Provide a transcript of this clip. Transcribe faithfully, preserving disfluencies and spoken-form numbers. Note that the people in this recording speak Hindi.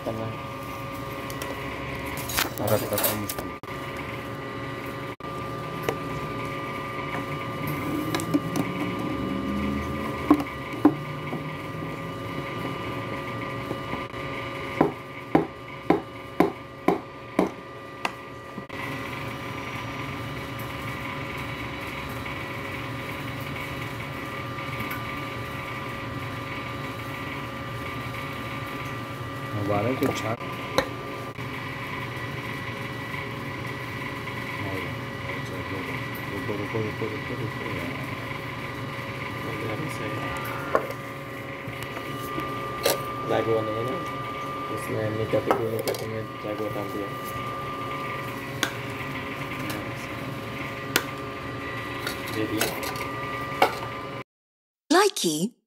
करना है। रख रख मुश्किल बारह तो छाट रुको रुको रुको रुको रुको जागो नहीं है ना, इसमें निकाती निकाती में जागो डाल दिया। दे दिया। Likey